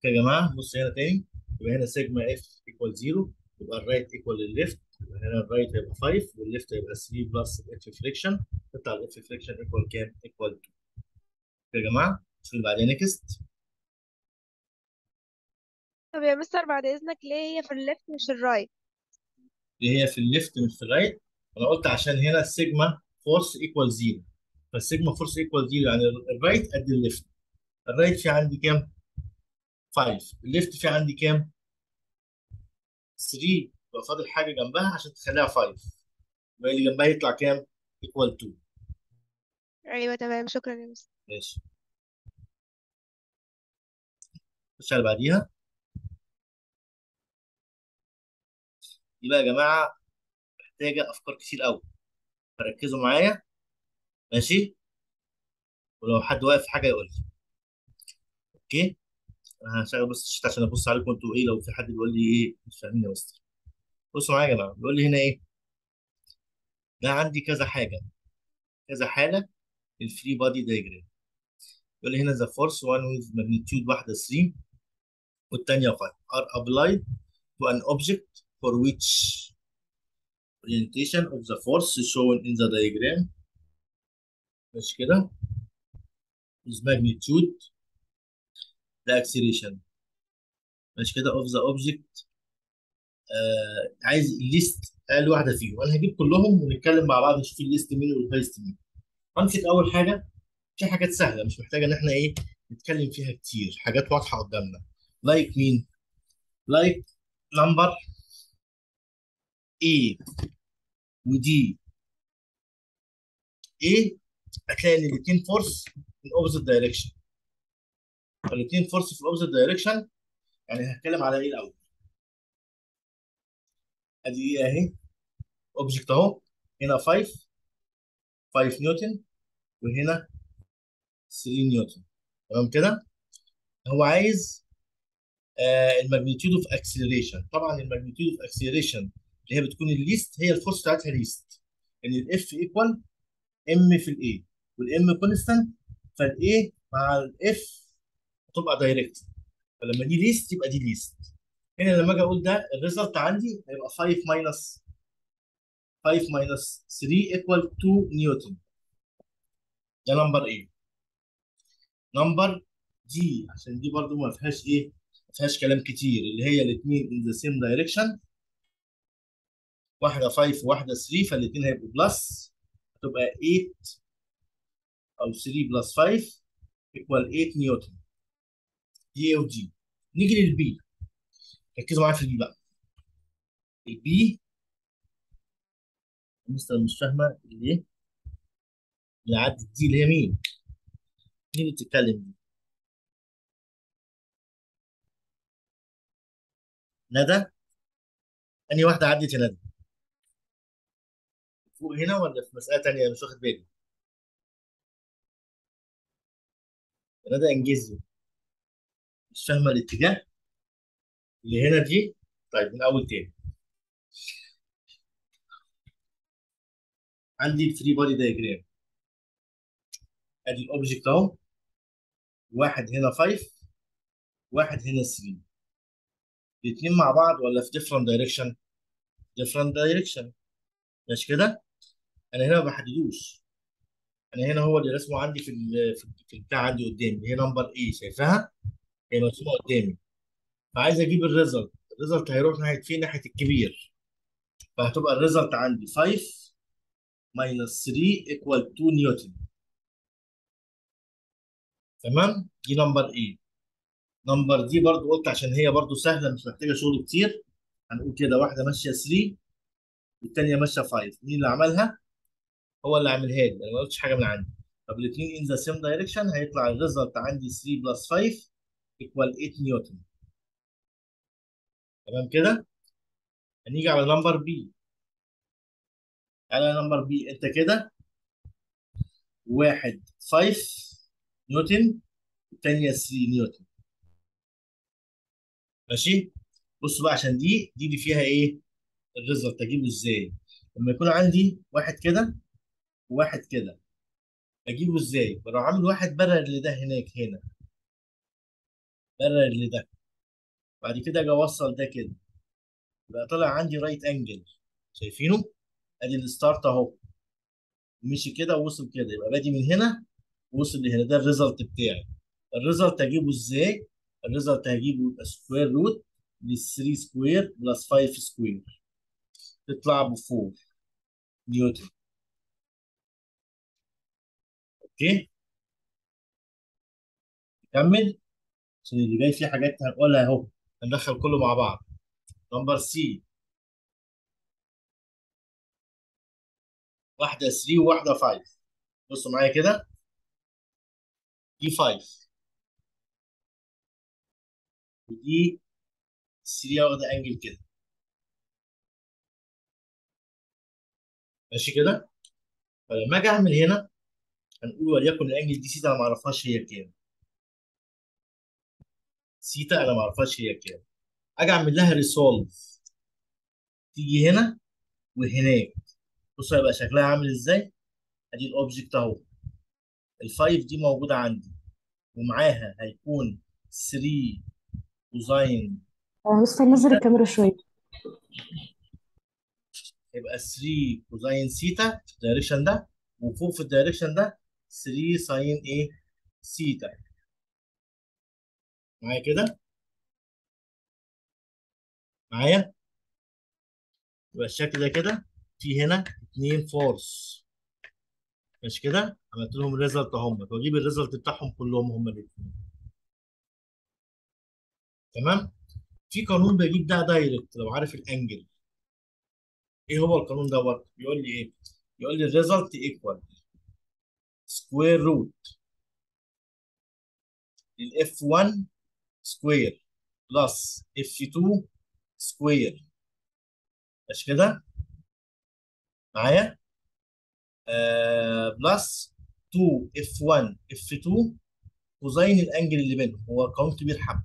يا جماعه بص هنا تاني. يبقى هنا سيجما اف ايكوال 0، يبقى الرايت ايكوال للليفت، يبقى هنا الرايت هيبقى 5 والليفت هيبقى 3 بلس الاف فريكشن. تطلع الاف فريكشن ايكوال كام؟ ايكوال 2. يا جماعه شوف اللي بعدين نيكست. طب يا مستر بعد إذنك ليه هي في الليفت مش الرايت؟ اللي هي في الليفت مش في الرايت. انا قلت عشان هنا السيجما فورس ايكوال 0، فالسيجما فورس ايكوال 0 يعني الرايت قد الليفت. الرايت في عندي كام؟ 5. الليفت في عندي كام؟ 3. يبقى فاضل حاجه جنبها عشان تخليها 5، يبقى اللي جنبها يطلع كام؟ ايكوال 2. أيوة تمام، شكرا يا مستر. ماشي. خش على اللي بعديها. دي بقى يا جماعه محتاجه افكار كتير قوي، فركزوا معايا. ماشي. ولو حد واقف في حاجه يقول لي. اوكي. انا هشغل بس الشات عشان ابص عليكم انتوا ايه، لو في حد بيقول لي ايه مش فاهمين يا مستر. بصوا معايا يا جماعه، بيقول لي هنا ايه؟ ده عندي كذا حاجه، كذا حاله. الفري بادي دايجرام. يقول لي هنا ذا فورس وان ويز ماجنتيود واحده 3 والثانيه 5 are applied to an object for which orientation of the force shown in the diagram. مش كده؟ is magnitude the acceleration. مش كده of the object. عايز الليست اقل واحده فيهم، انا هجيب كلهم ونتكلم مع بعض نشوف الليست مين والهايست مين. همسك اول حاجه. في حاجات سهله مش محتاجه ان احنا ايه نتكلم فيها كتير، حاجات واضحه قدامنا. لايك مين؟ لايك نمبر A ودي. A هتلاقي ان الاثنين فورس in opposite direction. فالاثنين فورس في opposite direction. يعني هتكلم على ايه الاول؟ ادي ايه اهي، اوبجكت اهو. هنا 5 نيوتن وهنا 3 نيوتن. تمام كده. هو عايز الماجنتيود اوف اكسلريشن. طبعا الماجنتيود اوف اكسلريشن اللي هي بتكون الليست، هي الفورس بتاعتها ليست. ان الاف ايكوال ام في الاي، والام كونستانت، فالاي مع الاف تبقى دايركت. فلما دي ليست يبقى دي ليست. هنا لما اجي اقول ده الريزلت عندي هيبقى 5 ماينس 3 ايكوال 2 نيوتن. ده نمبر ايه. نمبر دي عشان دي برضو ما فيهاش ايه، ما فيهاش كلام كتير، اللي هي الاثنين in the same direction. واحده 5 وواحده 3، فالاثنين هيبقوا بلس. هتبقى 8 او 3 بلس 5 ايكوال 8 نيوتن. دي ودي. نيجي للبي. ركزوا معايا في البي بقى. البي مستر مش فاهمه ليه. اللي عدت دي اللي هي مين؟ مين اللي بتتكلم دي؟ ندى. انهي واحده عدت يا ندى؟ فوق هنا ولا في مساله ثانيه مش واخد بالي؟ يا ندى انجزي. مش فاهمه الاتجاه اللي هنا دي. طيب من اول تاني. عندي الفري بودي دايجرام. ادي الاوبجكت اهو. واحد هنا 5، واحد هنا 3. الاثنين مع بعض ولا في ديفرنت دايركشن؟ ديفرنت دايركشن. مش كده؟ انا هنا ما بحددوش. انا هنا هو اللي رسمه عندي في البتاع عندي قدامي، هي نمبر ايه شايفاها؟ هي مرسومه قدامي. فعايز اجيب الريزلت. الريزلت هيروح ناحيه فين؟ ناحيه الكبير. فهتبقى الريزلت عندي 5 ماينس 3 ايكوال 2 نيوتن. تمام. دي نمبر ايه. نمبر دي برضو قلت عشان هي برضو سهله مش محتاجه شغل كتير. هنقول كده واحده ماشيه 3 والثانيه ماشيه 5. مين اللي عملها؟ هو اللي عاملها لي، انا ما قلتش حاجه من عندي. طب الاثنين ان ذا سيم دايركشن، هيطلع الريزلت عندي 3 بلس 5 ايكوال 8 نيوتن. تمام كده. هنيجي على نمبر بي. على نمبر بي انت كده واحد 5 نيوتن والثانيه 3 نيوتن. ماشي. بصوا بقى عشان دي اللي فيها ايه الريزلت اجيبه ازاي. لما يكون عندي واحد كده وواحد كده اجيبه ازاي؟ بروح عامل واحد برر لده هناك هنا، برر لده. بعد كده اجي اوصل ده كده، يبقى طلع عندي رايت انجل. شايفينه؟ ادي الستارت اهو، مشي كده ووصل كده، يبقى بادي من هنا ووصل لهنا. ده الريزلت بتاعي. الريزلت هجيبه ازاي؟ الريزلت هجيبه يبقى سكوير روت ل 3 سكوير بلس 5 سكوير، تطلع ب 4 نيوتن. اوكي، نكمل عشان اللي جاي فيه حاجات هنقولها اهو. هندخل كله مع بعض. نمبر سي، واحده 3 وواحده 5. بصوا معايا كده، دي 5 ودي 3 واخده انجل كده، ماشي كده. فلما اجي اعمل هنا، هنقول وليكن الانجل دي سيتا، انا ما اعرفهاش هي كام. سيتا انا ما اعرفهاش هي كام. اجي اعمل لها ريسولف، تيجي هنا وهناك. بصوا هيبقى شكلها عامل ازاي. ادي الاوبجكت اهو، الفايف دي موجوده عندي، ومعاها هيكون 3 كوزاين مستر نزل سيتا. الكاميرا شوية. هيبقى 3 كوزاين سيتا في الدايركشن ده، وفوق في الدايركشن ده 3 ساين ايه، سيتا. معايا كده؟ معايا؟ يبقى الشكل ده كده. في هنا 2 فورس، مش كده؟ عملت لهم ريزلت اهم، واجيب الريزلت بتاعهم كلهم هم الاثنين. تمام؟ في قانون بجيب ده دايركت لو عارف الانجل. ايه هو القانون دوت؟ بيقول لي ايه؟ يقول لي الريزلت ايكوال سكوير روت للاف 1 سكوير بلس اف 2 سكوير، مش كده؟ معايا؟ بلس 2 اف 1 اف 2 كوزين الانجل اللي بينهم. هو قانون كبير حبه،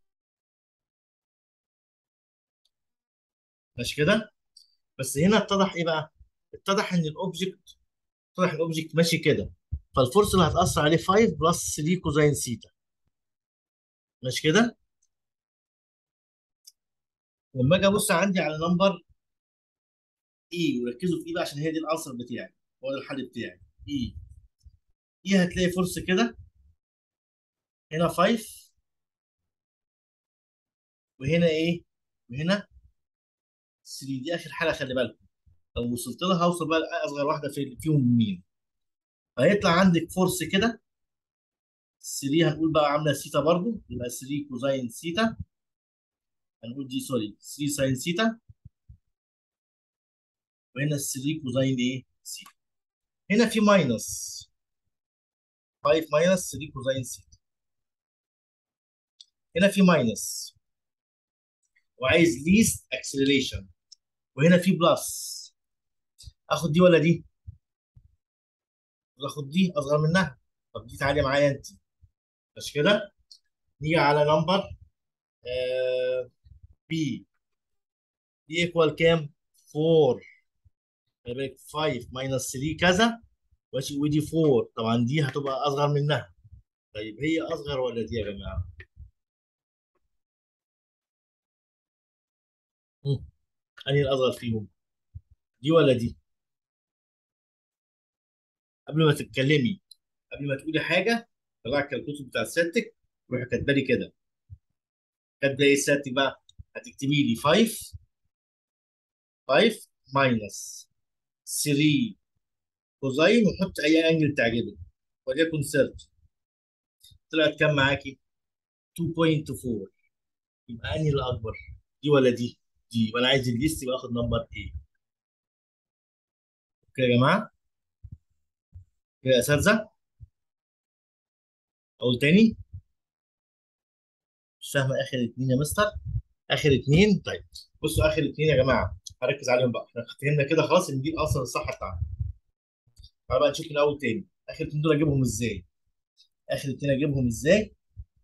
مش كده؟ بس هنا اتضح ايه بقى؟ اتضح ان الاوبجكت، اتضح الاوبجكت ماشي كده، فالفورس اللي هتاثر عليه 5 بلس 3 كوزين سيتا، مش كده؟ لما اجي ابص عندي على نمبر اي، وركزوا في اي بقى عشان هي دي الانسر بتاعي، هو ده الحل بتاعي. اي، اي هتلاقي فورس كده، هنا 5 وهنا ايه، وهنا 3. دي اخر حاجه، خلي بالكم. لو وصلت لها هوصل بقى لاصغر واحده فيهم مين. فهيطلع عندك فورس كده 3، هنقول بقى عامله سيتا برضو، يبقى 3 كوزين سيتا. هنقول دي سوري 3 ساين سيتا، وهنا 3 كوزين ايه، سيتا. هنا في ماينس 5 ماينس 3 كوزين سيتا. هنا في ماينس وعايز ليست اكسلريشن، وهنا في بلس. اخد دي ولا دي؟ اخد دي اصغر منها. طب دي تعالي معايا انت، مش كده؟ نيجي على نمبر بي، دي ايكوال كام؟ 4. يبقى 5 ماينس 3 كذا، ماشي، ودي 4. طبعا دي هتبقى اصغر منها. طيب هي اصغر ولا دي يا جماعه؟ مم. انهي الاصغر فيهم؟ دي ولا دي؟ قبل ما تتكلمي، قبل ما تقولي حاجه، طلع الكالكوليتر بتاع سيادتك، روحي كاتبه لي كده. كاتبه ايه سيادتك بقى؟ هتكتبي لي 5، 5 ماينس 3 كوزين، وحط اي انجل تعجبك، وليكن 30. طلعت كام معاكي؟ 2.4. يبقى انهي الاكبر؟ دي ولا دي؟ دي. وانا عايز الليست، يبقى اخد نمبر ايه. اوكي يا جماعه؟ كده يا اساتذه؟ اقول تاني؟ مش فاهمه اخر اتنين يا مستر. اخر اتنين، طيب. بصوا اخر اتنين يا جماعه، هركز عليهم بقى. احنا فهمنا كده خلاص ان دي الاصل الصح بتاعنا. تعالى بقى نشوف من الاول تاني. اخر اتنين دول اجيبهم ازاي؟ اخر اتنين اجيبهم ازاي؟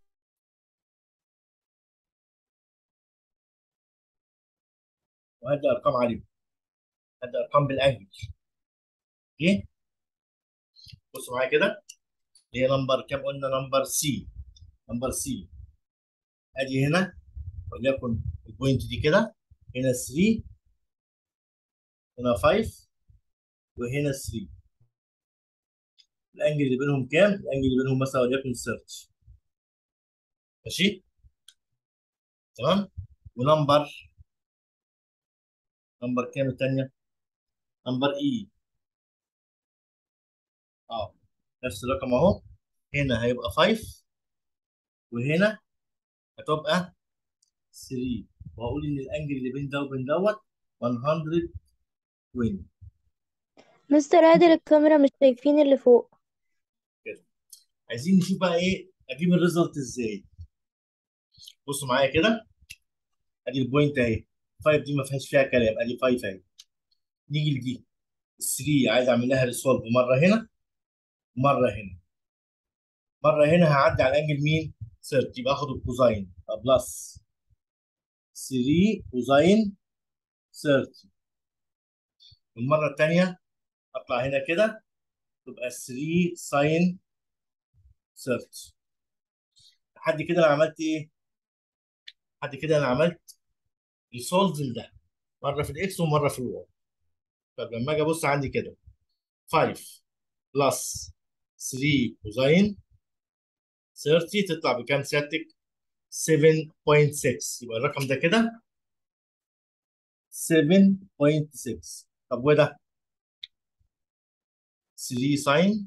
وهدي ارقام عليهم، هدي ارقام بالانجل. اوكي، بصوا معايا كده. اللي هي نمبر كام؟ قلنا نمبر سي. نمبر سي، ادي هنا وليكن البوينت دي كده، هنا 3، هنا 5، وهنا 3. الانجل اللي بينهم كام؟ الانجل اللي بينهم مثلا وليكن 30. ماشي؟ تمام؟ ونمبر، نمبر كام الثانيه؟ نمبر اي. اه، نفس الرقم اهو. هنا هيبقى 5، وهنا هتبقى 3. وهقول ان الانجل اللي بين ده وبين دوت 120 مستر عادل الكاميرا مش شايفين اللي فوق. كده. عايزين نشوف بقى ايه اجيب الريزلت ازاي. بصوا معايا كده، ادي البوينت اهي، 5 دي ما فيهاش فيها كلام، ادي 5 اهي. نيجي لدي 3، عايز اعمل لها ريسولف مره هنا، مره هنا، مره هنا. هعدي على الانجل مين؟ 30، يبقى اخد الكوزاين بلس 3 كوزاين 30. والمره الثانيه اطلع هنا كده، تبقى 3 ساين 30. لحد كده انا عملت ايه؟ لحد كده انا عملت ريسولف لده، مره في الاكس ومره في الواي. طب لما اجي ابص عندي كده، 5 بلس 3 كوزاين 30 تطلع بكام سيادتك؟ 7.6. يبقى الرقم ده كده 7.6. طب وده 3 ساين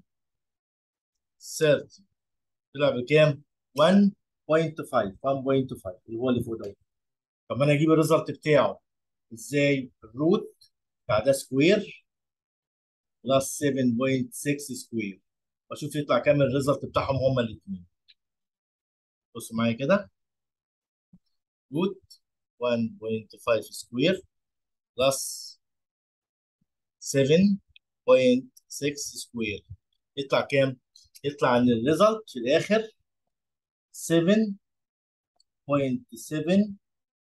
30 طلع بكام؟ 1.5. 1.5 اللي هو اللي فوق ده. طب انا اجيب الريزلت بتاعه ازاي؟ الروت بتاع ده سكوير بلس 7.6 سكوير، واشوف يطلع كام الريزلت بتاعهم هما الاثنين. بصوا معايا كده، روت 1.5 سكوير بلس 7.6 سكوير، يطلع كام؟ يطلع ان الريزلت في الاخر 7.75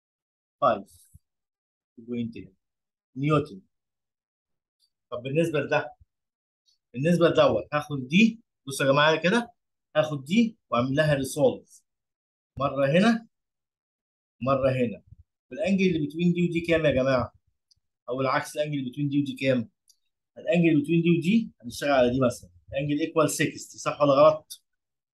نيوتن. طب بالنسبه لده، بالنسبه لدوت هاخد دي، بصوا يا جماعه كده، هاخد دي واعمل لها ريسولف مره هنا، مره هنا. والانجل اللي بتوين دي ودي كام يا جماعه؟ او العكس، الانجل اللي بتوين دي ودي كام؟ الانجل اللي بتوين دي ودي هنشتغل على دي مثلا، انجل ايكوال 60. صح ولا غلط؟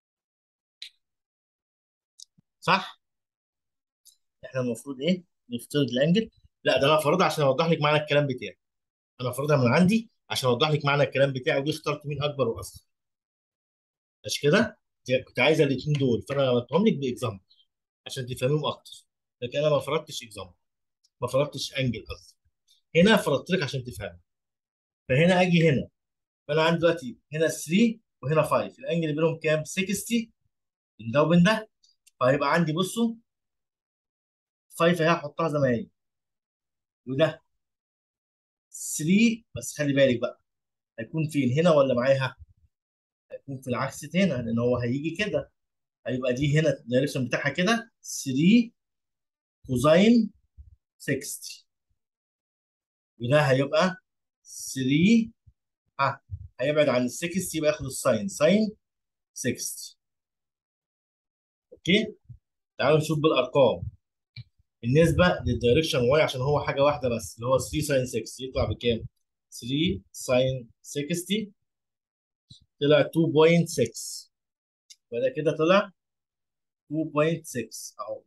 صح؟ احنا المفروض ايه؟ نفترض الانجل. لا، ده انا فرضها عشان اوضح لك معنى الكلام بتاعي. انا فرضها من عندي عشان اوضح لك معنى الكلام بتاعي، ودي اخترت مين اكبر واصغر. مش كده؟ كنت عايزه الاثنين دول، فانا عملتهم لك باكزامبل عشان تفهميهم اكتر. لكن انا ما فرضتش اكزامبل، ما فرضتش انجل قصدي. هنا فرضت لك عشان تفهم. فهنا اجي هنا، فانا عندي دلوقتي هنا 3 وهنا 5، الانجل اللي بينهم كام؟ 60 من ده وبين ده. فهيبقى عندي بصوا 5 اهي هحطها زي ما هي، وده 3. بس خلي بالك بقى، هيكون فين؟ هنا ولا معاها؟ هيكون في العكس هنا، لان هو هيجي كده. هيبقى دي هنا الدايركشن بتاعها كده 3 كوزاين 60، وده هيبقى 3. ها، هيبعد عن ال 60 يبقى ياخد الساين، ساين 60. اوكي، تعالوا نشوف بالارقام. بالنسبه للدايركشن واي، عشان هو حاجه واحده بس اللي هو 3 ساين 6، يطلع بكام؟ 3 ساين 60 طلع 2.6. فده كده طلع 2.6 اهو،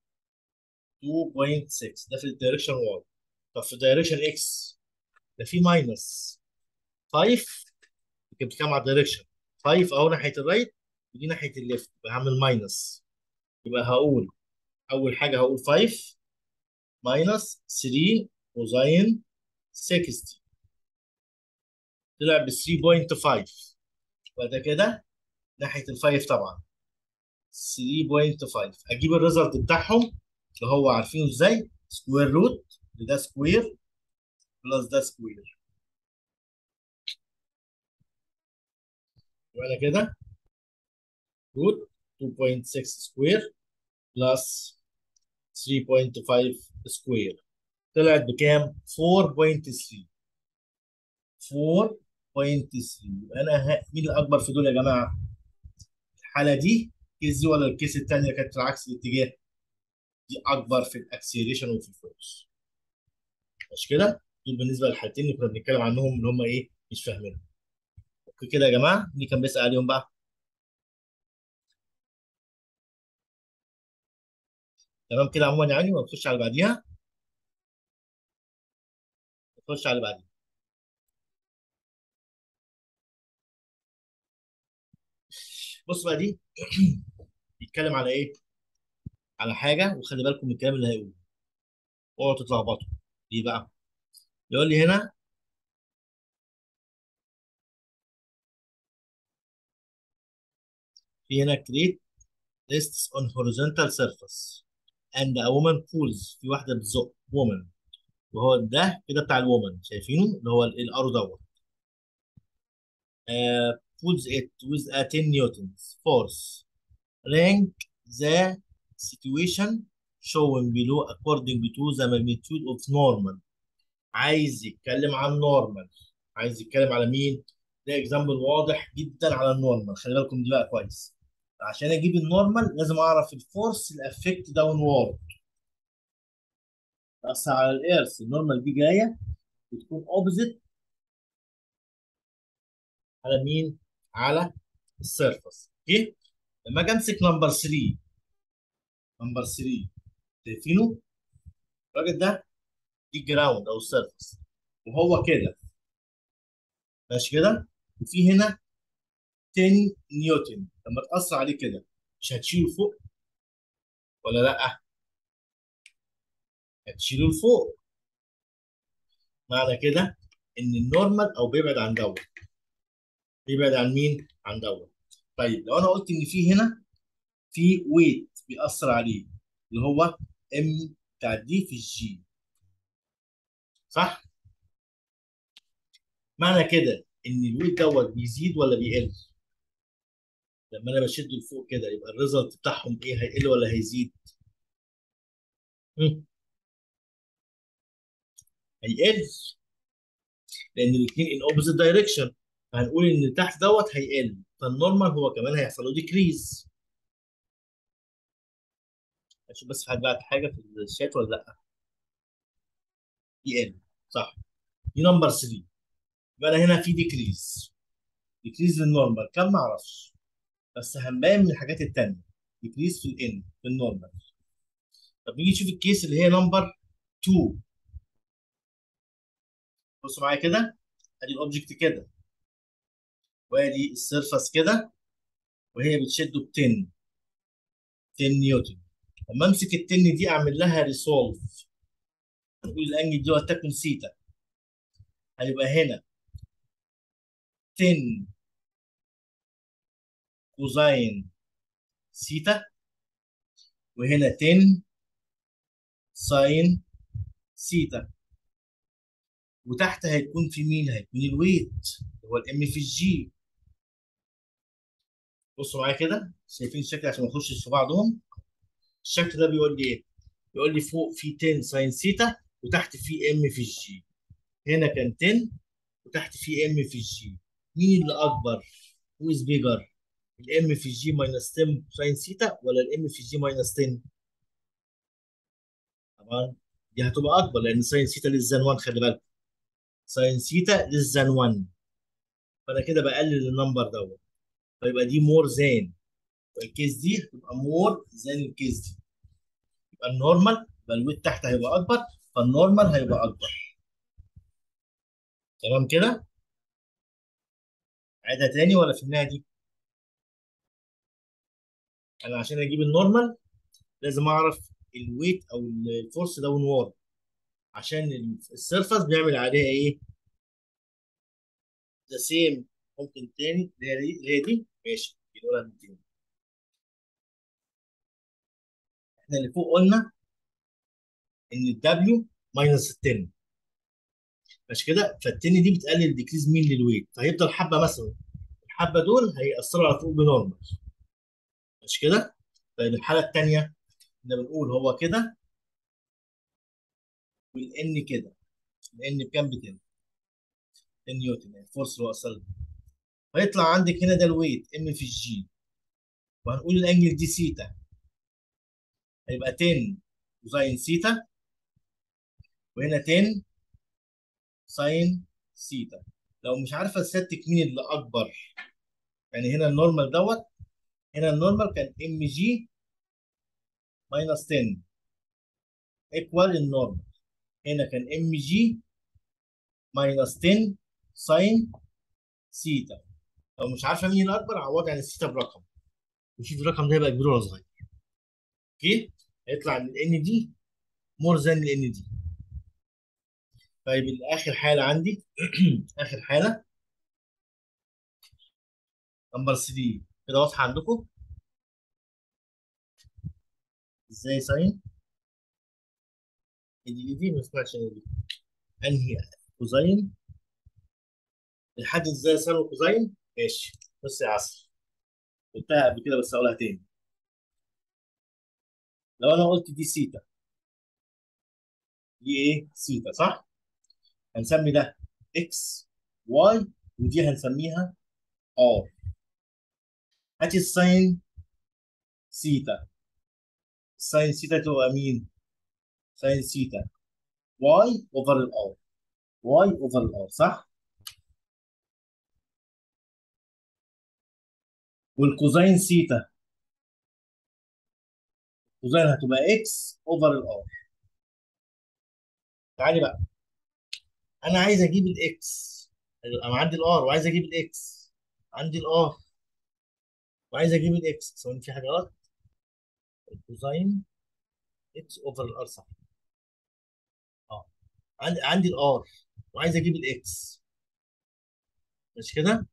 2.6 ده في الدايركشن واي. طب في الدايركشن اكس ده في ماينس 5. كنت بتتكلم على الدايركشن 5 اهو ناحيه الرايت، ودي ناحيه الليفت، يبقى هعمل ماينس. يبقى هقول اول حاجه هقول 5 ماينس 3 كوزاين 60 طلع ب 3.5. وده كده ناحيه الفايف طبعا 3.5. اجيب الريزلت بتاعهم اللي هو عارفينه ازاي، سكوير روت ده سكوير بلس ده سكوير. يبقى انا كده روت 2.6 سكوير بلس 3.5 سكوير طلعت بكام؟ 4.3. 4.3. يبقى انا مين الاكبر في دول يا جماعه؟ الحاله دي كيس دي ولا الكيس الثانيه اللي كانت في عكس الاتجاه؟ دي اكبر في الاكسلريشن وفي الفورس. مش كده؟ دول بالنسبه للحالتين اللي كنا بنتكلم عنهم اللي هم ايه مش فاهمينهم. اوكي كده يا جماعه، مين كان بيسال عليهم بقى؟ تمام كده عموما يعني، ونخش على اللي بعديها. نخش على اللي بعديها. بص بقى دي بيتكلم على ايه؟ على حاجه، وخلي بالكم من الكلام اللي هيقوله، اوعوا تتلخبطوا. ليه بقى؟ يقول لي هنا في هنا create lists on horizontal surface and a woman pulls، في واحده بتزق woman، وهو ده كده بتاع الومن شايفينه اللي هو الارو دوت. pulls it with a 10 newtons force. Rank the situation shown below according to the magnitude of normal. عايز يتكلم عن نورمال. عايز يتكلم على مين؟ ده اكزامبل واضح جدا على النورمال، خلي بالكم دي بقى كويس. عشان اجيب النورمال لازم اعرف الفورس الافكت داون وورد. بس على الايرث النورمال دي جايه بتكون اوبزيت على مين؟ على السيرفس. اوكي؟ لما اجي امسك نمبر 3، نمبر 3 شايفينه؟ الراجل ده دي جراوند او السيرفس، وهو كده ماشي كده، وفي هنا 10 نيوتن. لما تاثر عليه كده مش هتشيله فوق ولا لا؟ هتشيله لفوق. معنى كده ان النورمال او بيبعد عن دوت. بيبعد عن مين؟ عن دوت. طيب لو انا قلت ان في هنا في ويت بيأثر عليه اللي هو ام بتاع دي في الجي، صح؟ معنى كده ان الويت دوت بيزيد ولا بيقل؟ لما انا بشد لفوق كده يبقى الريزلت بتاعهم ايه؟ هيقل ولا هيزيد؟ مم. هيقل، لان الاثنين ان اوبوزيت دايركشن. فهنقول ان اللي تحت دوت هيقل، فالنورمال هو كمان هيحصل له ديكريز. اشوف بس في حد بعت حاجه في الشات ولا لا؟ يقل، صح. دي نمبر 3. يبقى انا هنا في ديكريز. ديكريز للنورمال كم ما اعرفش، بس هنبين من الحاجات التانيه. ديكريز في الان في النورمال. طب نيجي نشوف الكيس اللي هي نمبر 2. بصوا معايا كده، ادي الاوبجكت كده، وادي السيرفس كده، وهي بتشده ب 10 10 نيوتن. لما امسك ال 10 دي اعمل لها ريسولف، نقول الانجل دي ولتكن سيتا، هيبقى هنا 10 كوزاين سيتا، وهنا 10 ساين سيتا. وتحت هيكون في مين؟ هيكون الويت اللي هو الام في الجي. بصوا معايا كده، شايفين الشكل عشان ما نخشش في بعضهم؟ الشكل ده بيقول لي ايه؟ بيقول لي فوق في 10 ساين سيتا، وتحت في ام في الجي. هنا كان 10 وتحت في ام في الجي. مين اللي اكبر؟ هو از بيجر؟ الام في الجي ماينس 10 ساين سيتا ولا الام في الجي ماينس 10؟ طبعا دي هتبقى اكبر، لان ساين سيتا للزان 1، خلي بالك ساين سيتا للزان 1. فانا كده بقلل النمبر دوت، فيبقى دي مور زان، والكيس دي تبقى مور زان الكيس دي. يبقى النورمال، يبقى الويت تحت هيبقى اكبر، فالنورمال هيبقى اكبر. تمام كده؟ عيدها تاني ولا في النهايه دي؟ انا عشان اجيب النورمال لازم اعرف الويت او الفورس داون وورد، عشان السيرفس بيعمل عليها ايه؟ ذا سيم. ممكن تاني اللي هي دي ماشي بنقولها من تاني. احنا اللي فوق قلنا ان الدبليو ماينس ال 10، مش كده؟ فالتاني دي بتقلل ديكريز مين للويت، فهيفضل حبه مثلا، الحبه دول هيأثروا على فوق بنورمال، مش كده؟ طيب الحاله الثانيه احنا بنقول هو كده، والان كده، الان بكام؟ ب 10 10 نيوتن، يعني الفورس اللي هو اصلا. فيطلع عندك هنا ده الويت ام في الجي، وهنقول الانجل دي سيتا، هيبقى 10 كوزين سيتا، وهنا 10 ساين سيتا. لو مش عارفه سيادتك مين اللي اكبر، يعني هنا النورمال دوت، هنا النورمال كان ام جي ماينس 10 ايكوال النورمال، هنا كان ام جي ماينس 10 ساين سيتا. لو مش عارفه مين الاكبر عوضي عن السيتا برقم، وشوف الرقم ده هيبقى كبير ولا صغير. اوكي، هيطلع ان الان دي مور ذان الان دي. طيب اخر حاله عندي اخر حاله نمبر 3 كده واضحه عندكم ازاي ساين دي ما سمعتش أنا دي. انهي كوزين الحد ازاي ساين وكوزين؟ ماشي. بص يا عسل، قلتها قبل كده بس هقولها تاني. لو انا قلت دي سيتا، دي ايه؟ سيتا صح؟ هنسمي ده اكس واي، ودي هنسميها ار. هاتي الساين سيتا، الساين سيتا تبقى مين؟ ساين سيتا واي اوفر الار، واي اوفر الار صح؟ والكوزين سيتا، كوزين هتبقى اكس اوفر الار. تعالي بقى، انا عايز اجيب الاكس، انا عندي الار وعايز اجيب الاكس، عندي الار وعايز اجيب الاكس، سواء في حاجه غلط. الكوزين اكس اوفر الار صح. اه، عندي الار وعايز اجيب الاكس، مش كده؟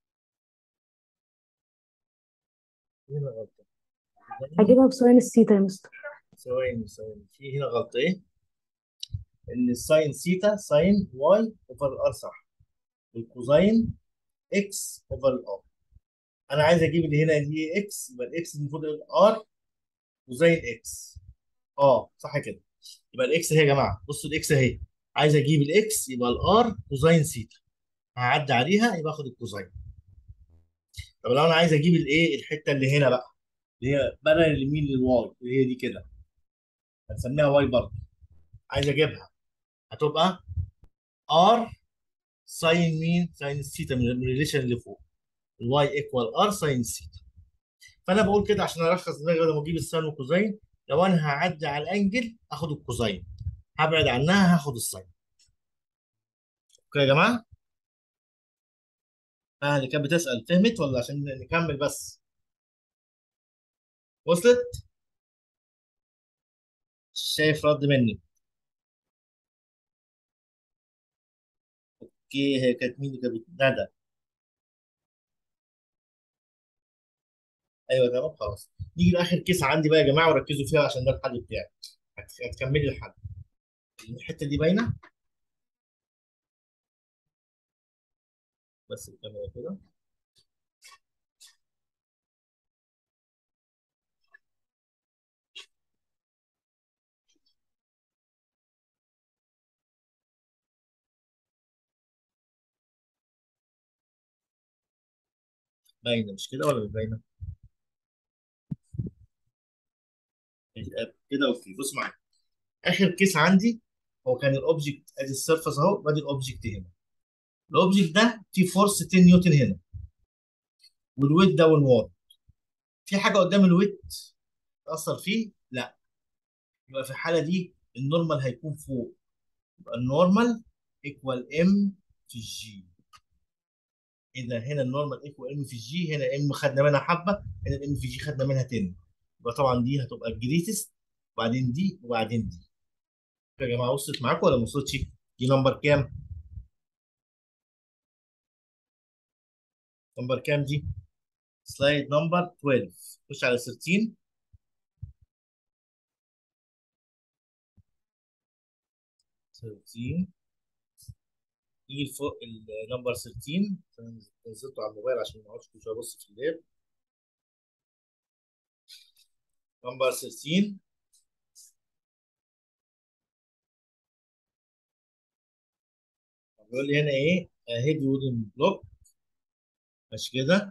هنا غلطه. هجيبها بساين السيتا يا مستر. ثواني ثواني، في هنا غلطه ايه؟ ان الساين سيتا ساين واي اوفر الار صح، والكوزين اكس اوفر الار. انا عايز اجيب اللي هنا دي اكس، يبقى الاكس المفروض ار كوزين اكس. اه صح كده. يبقى الاكس اهي يا جماعه، بصوا الاكس اهي، عايز اجيب الاكس يبقى الار كوزين سيتا، هعدي عليها يبقى اخد الكوزين. طب لو انا عايز اجيب الايه الحته اللي هنا بقى، اللي هي بدل اليمين للواي، اللي هي دي كده هنسميها واي برضه، عايز اجيبها هتبقى ار ساين مين؟ ساين الثيتا من الريليشن اللي فوق، الواي ايكوال ار ساين الثيتا. فانا بقول كده عشان ارخص دماغي لما اجيب الساين والكوزين، لو انا هعدي على الانجل اخد الكوزين، هبعد عنها هاخد الساين. اوكي يا جماعه؟ اللي كانت بتسال فهمت ولا عشان نكمل بس؟ وصلت؟ شايف رد مني؟ اوكي، هي كانت مين اللي كانت ندى؟ ايوه تمام خلاص. نيجي لاخر كيس عندي بقى يا جماعه وركزوا فيها عشان ده الحل بتاعي. هتكملي الحل. الحته دي باينه، بس الكاميرا كده باينه مش كده ولا مش باينه؟ كده اوكي. بص معايا، اخر كيس عندي هو كان الاوبجكت ادي السيرفس اهو، وادي الاوبجكت هنا. الاوبجكت ده فيه فورس 10 نيوتن هنا، والويت ده والوات. في حاجه قدام الويت تاثر فيه؟ لا. يبقى في الحاله دي النورمال هيكون فوق، يبقى النورمال ايكوال ام في الجي. اذا هنا النورمال ايكوال ام في الجي، هنا ام خدنا منها حبه، هنا الام في جي خدنا منها 10. يبقى طبعا دي هتبقى الجريتست، وبعدين دي وبعدين دي. يا جماعه وصلت معاكم ولا ما وصلتش؟ دي نمبر كام؟ نمبر كام دي؟ سلايد نمبر 12. خش على 13. 13 نيجي فوق النمبر 13. أنا نزلته على الموبايل عشان ما اقعدش كل شويه ابص في اللاب. نمبر 13 بيقول لي هنا ايه؟ هيفي وودن بلوك، مش كده؟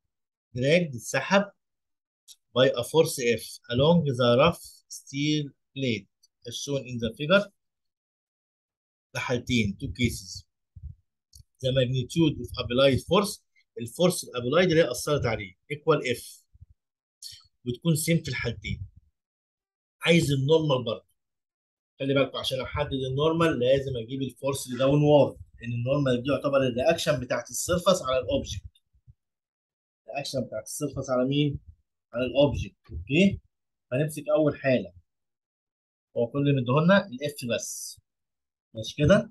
دراج اتسحب by a force F along the rough steel plate as shown in the figure. لحالتين two cases. The magnitude of applied force، الفورس الابلايد اللي هي اثرت عليه equal F، وتكون سيم في الحالتين. عايز النورمال برضه. خلي بالكم عشان احدد النورمال لازم اجيب الفورس اللي داون وورد، لان النورمال دي يعتبر الرياكشن بتاعت السيرفس على الاوبجكت. الرياكشن بتاعت السيرفس على مين؟ على الاوبجكت. اوكي، هنمسك اول حاله، هو كل اللي مديهولنا الاف بس، ماشي كده.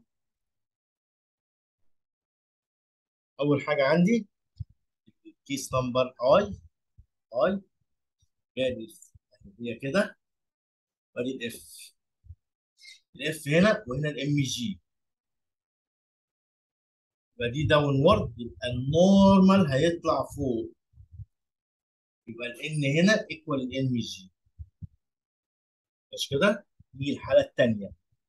اول حاجه عندي كيس نمبر اي جاي هي كده، وادي الاف هنا، وهنا الام جي، يبقى دي داون وورد، يبقى النورمال هيطلع فوق، يبقى الان هنا ايكوال الام جي، مش كده؟ دي الحاله الثانيه،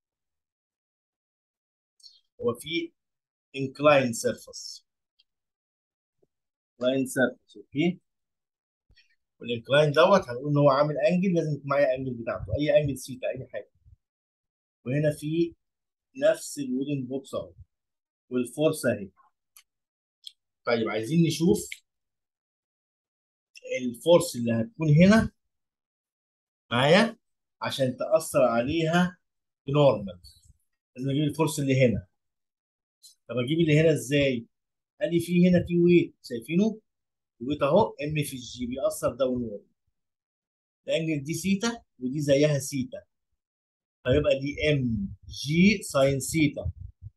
هو في inclined surface، inclined surface. اوكي، والانكلاين دوت هنقول ان هو عامل انجل، لازم يكون معايا انجل بتاعته، اي انجل سيتا اي حاجه. وهنا في نفس الوودن بوكس اهو، والفورس اهي. طيب عايزين نشوف الفورس اللي هتكون هنا معايا عشان تأثر عليها نورمال. لازم اجيب الفورس اللي هنا. طب اجيب اللي هنا ازاي؟ قال لي في هنا في ويت، شايفينه؟ الويت اهو ام في الجي بيأثر داون وورد. الانجل دي سيتا ودي زيها سيتا، فيبقى دي ام جي ساين سيتا،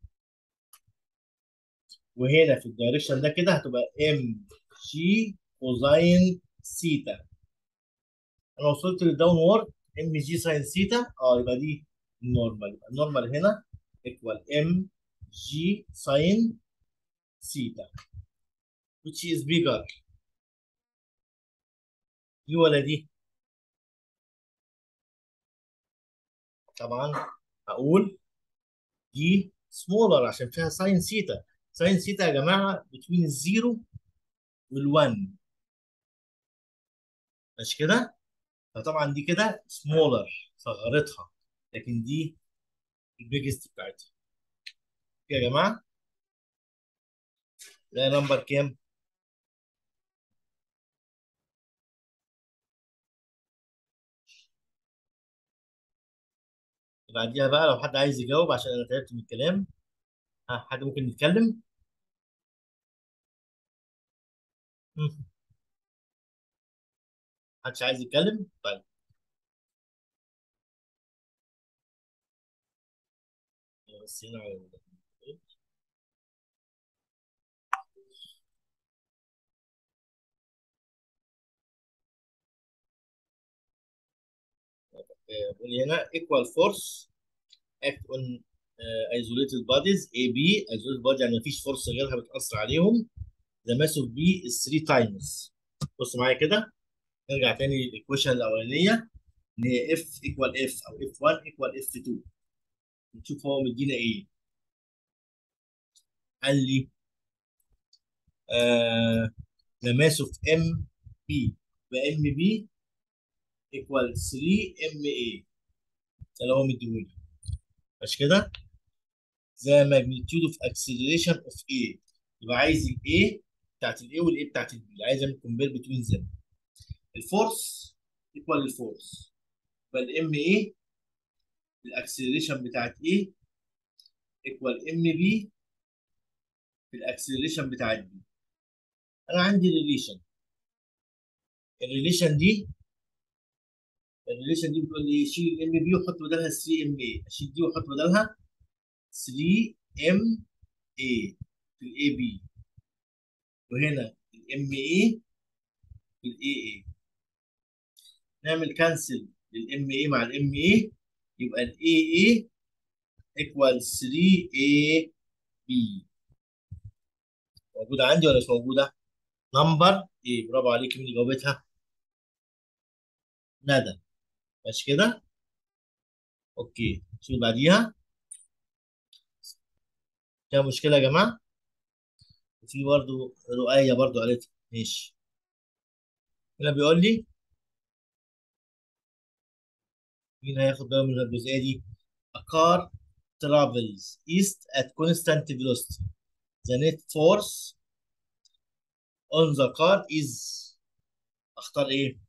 وهنا في الدايركشن ده كده هتبقى ام جي كوزاين سيتا. انا وصلت للداون وورد ام جي ساين سيتا، يبقى دي النورمال، يبقى النورمال هنا ايكوال ام جي ساين سيتا which is bigger، دي ولا دي؟ طبعا هقول دي سمولر عشان فيها ساين سيتا. ساين سيتا يا جماعه بتوين الزيرو وال1، مش كده؟ فطبعا دي كده سمولر، صغرتها، لكن دي البيجست بتاعتها. يا جماعه ده نمبر كام؟ بعديها بقى لو حد عايز يجاوب عشان انا تعبت من الكلام. حد ممكن يتكلم؟ مم. محدش عايز يتكلم؟ طيب بس هنا على بيقول لي هنا equal force act on isolated bodies A B. isolated body يعني مفيش فورس غيرها بتأثر عليهم. the mass of B is 3 times. بص معايا كده، نرجع تاني للإيكويشن الأولانية، إن هي F equal F أو F1 equal F2. نشوف هو مدينا إيه. قال لي the mass of MB، يبقى MB equal 3 MA، ده اللي هو مديهولي، مش كده؟ the magnitude of acceleration of A، يبقى عايز ال A بتاعت ال A وال A بتاعت ال B، عايز اعمل compare between them. الفورس equal الفورس، يبقى ال MA الاكسلريشن بتاعت A equal MB الاكسلريشن بتاعت B. انا عندي ريليشن، الريليشن دي بتقول لي شيل الام بي وحط بدلها 3 ام اي، اشيل دي واحط بدلها 3 ام اي في الاي بي، وهنا الام اي في الاي اي. نعمل كانسل للام اي مع الام اي، يبقى الاي اي ايكوال 3 اي بي. موجوده عندي ولا مش موجوده؟ نمبر ايه، برافو عليك، مين اللي جاوبتها؟ ندى، ماشي كده؟ اوكي، شوف بعديها. فيها مشكله يا جماعه؟ وفي برضه رؤية برضه قالتها، ماشي. هنا بيقول لي مين هياخد باله من الجزئيه دي؟ A car travels east at constant velocity. The net force on the car is. اختار ايه؟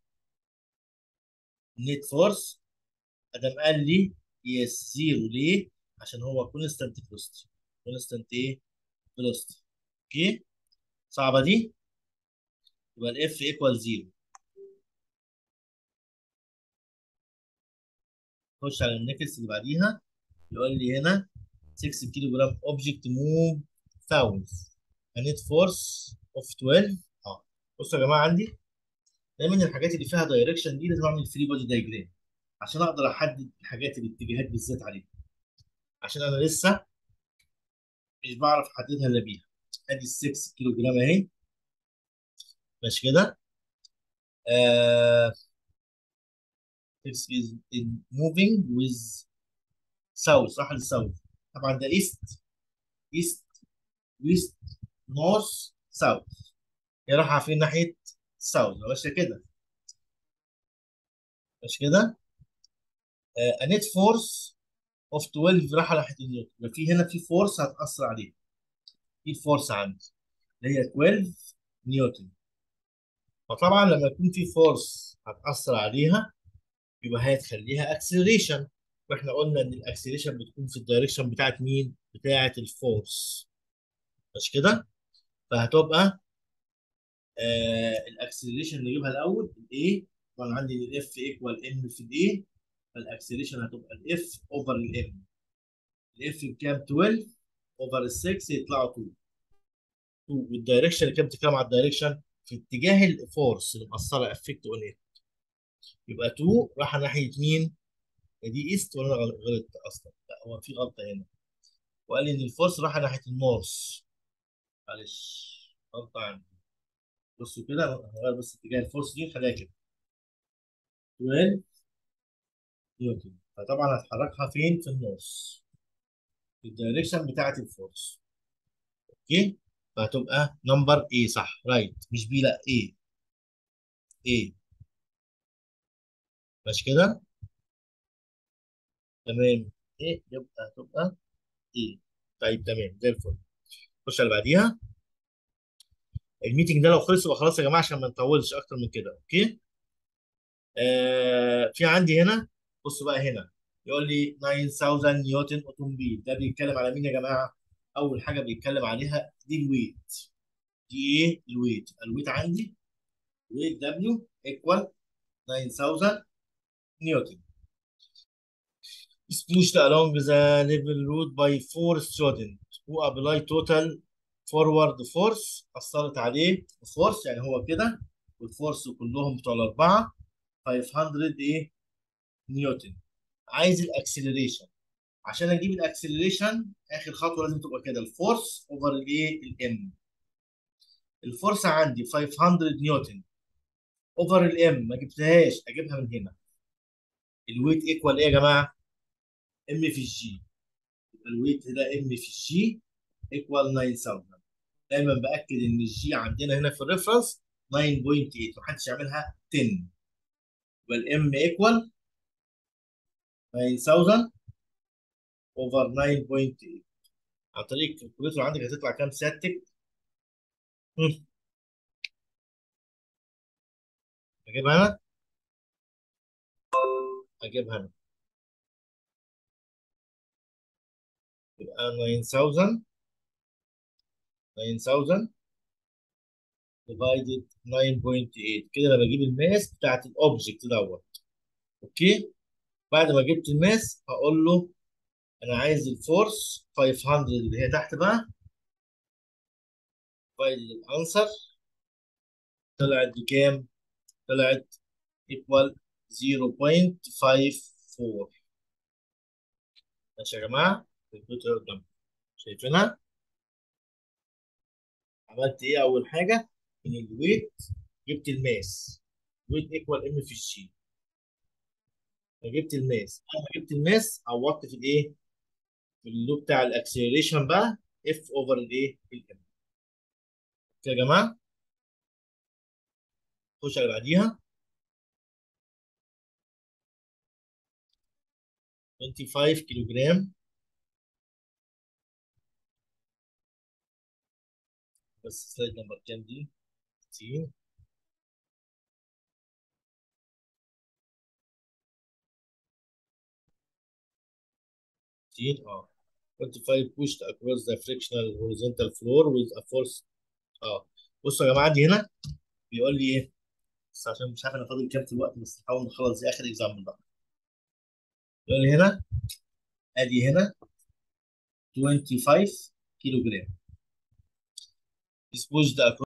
net force. ادم قال لي يس زيرو، ليه؟ عشان هو كونستانت فيلوسيتي. كونستانت ايه؟ فيلوسيتي. اوكي؟ صعبه دي؟ يبقى الاف ايكوال زيرو. خش على النكست اللي بعديها. يقول لي هنا 6 كيلو جرام اوبجكت موف ثاوز نت فورس اوف 12. اه بصوا يا جماعه، عندي دايما الحاجات اللي فيها دايركشن دي لازم اعمل فري بودي دايجرام عشان اقدر احدد الحاجات الاتجاهات بالذات عليها، عشان انا لسه مش بعرف احددها الا بيها. ادي ال 6 كيلو جرام اهي، ماشي كده. آه 6 is in moving with south، راح للساوث. طبعا ده ايست، ايست، ويست، نورث، ساوث. هي رايحه فين؟ ناحيه الساوث، ماشيه كده، ماشي كده. نت فورس اوف 12 رايحه ناحيه النيوتن، يبقى في هنا في فورس هتاثر عليه. في فورس عندي اللي هي 12 نيوتن. فطبعا لما يكون في فورس هتاثر عليها يبقى هي تخليها اكسلريشن، واحنا قلنا ان الاكسلريشن بتكون في الدايركشن بتاعت مين؟ بتاعت الفورس، مش كده؟ فهتبقى الاكسلريشن نجيبها الاول الايه. طبعا عندي الاف ايكوال ام في الايه، فالاكسلريشن هتبقى الاف اوفر الام. الاف بكام؟ 12 اوفر ال 6 يطلعوا 2. 2 والدايركشن اللي كام؟ بتتكلم على الدايركشن في اتجاه الفورس اللي مأثره افكت اون ايه. يبقى 2 راح ناحيه مين؟ دي ايست ولا انا غلطت اصلا؟ لا، هو في غلطه هنا، وقال لي ان الفورس راح ناحيه النورث. معلش، غلطه عندي. بصوا كده، هغير بس اتجاه الفورس دي، خليها كده 12 نيوتن. فطبعا هتحركها فين؟ في النص، في الدايركشن بتاعت الفورس. اوكي؟ فهتبقى نمبر ايه، صح؟ رايت، مش بي، لا ايه. ايه، ماشي كده؟ تمام. ايه يبقى هتبقى ايه. طيب تمام زي الفل. خش على اللي بعديها. الميتنج ده لو خلص يبقى خلاص يا جماعه، عشان ما نطولش اكتر من كده. اوكي؟ في عندي هنا، بصوا بقى هنا، يقول لي 9000 نيوتن اوتوموبيل. ده بيتكلم على مين يا جماعه؟ اول حاجه بيتكلم عليها دي الويت. دي ايه؟ الويت. الويت عندي ويت دبليو ايكوال 9000 نيوتن. is pushed along the level road by four students who apply total forward force. اثرت عليه فورس، يعني هو كده والفورس كلهم بتوع الاربعه 500 ايه نيوتن. عايز الاكسلريشن. عشان اجيب الاكسلريشن اخر خطوه لازم تبقى كده الفورس اوفر الايه الام. الفورس عندي 500 نيوتن اوفر الام، ما جبتهاش، اجيبها من هنا. الويت ايكوال ايه يا جماعه؟ ام في الجي. الويت ده ام في الجي ايكوال 9000. دايما باكد ان الجي عندنا هنا في الريفرنس 9.8، محدش يعملها 10. يبقى الام ايكوال 9000 اوفر 9.8. عن طريق الكالكوليتر عندك هتطلع كام سيادتك؟ هم، اجيبها انا؟ اجيبها انا. يبقى 9000 ديفايدد 9.8 كده. انا بجيب الماس بتاعت الاوبجكت دوت. اوكي؟ بعد ما جبت الماس هقول له انا عايز الفورس 500 اللي هي تحت بقى. فايل الانسر طلعت بكام؟ طلعت ايكوال 0.54. ماشي يا جماعه؟ الكمبيوتر قدامكم شايفينها؟ عملت ايه اول حاجه؟ من الويت جبت الماس. ويت ايكوال ام في الجي. فجبت الماس. اول ما جبت الماس عوضت في الايه؟ في اللوب بتاع الاكسلريشن بقى اف اوفر الايه؟ الام. يا جماعه خش على اللي بعديها. 25 كيلو جرام. بس سلايد نمبر كام دي؟ 60. اه 25 pushed across the frictional horizontal floor with a force. اه بصوا يا جماعه، دي هنا بيقول لي ايه؟ بس عشان مش عارف انا فاضل كام في الوقت، بس نحاول نخلص زي اخر اكزامبل بقى. يقول لي هنا، ادي هنا 25 كيلو جرام is pushed across